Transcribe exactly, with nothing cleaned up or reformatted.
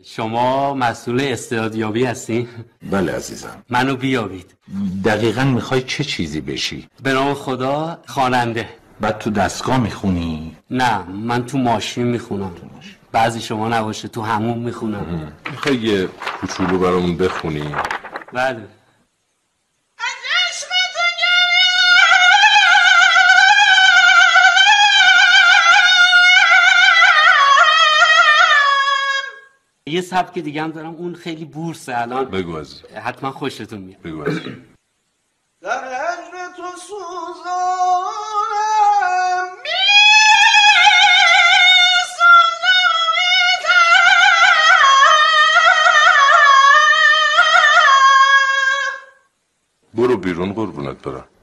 شما مسئول استعدادیابی هستین؟ بله عزیزم. منو بیابید. دقیقاً میخوای چه چیزی بشی؟ به نام خدا خواننده. بعد تو دستگاه میخونی؟ نه من تو ماشین میخونم. بعضی شما نباشه تو همون میخونم. میخوای یه کوچولو برامون بخونی؟ بله. یه سبک دیگه هم دارم اون خیلی بورسه الان. بگو از حتما خوشتون میاد. بگو از در هجر تو سوزانم می برو بیرون قربونت برم.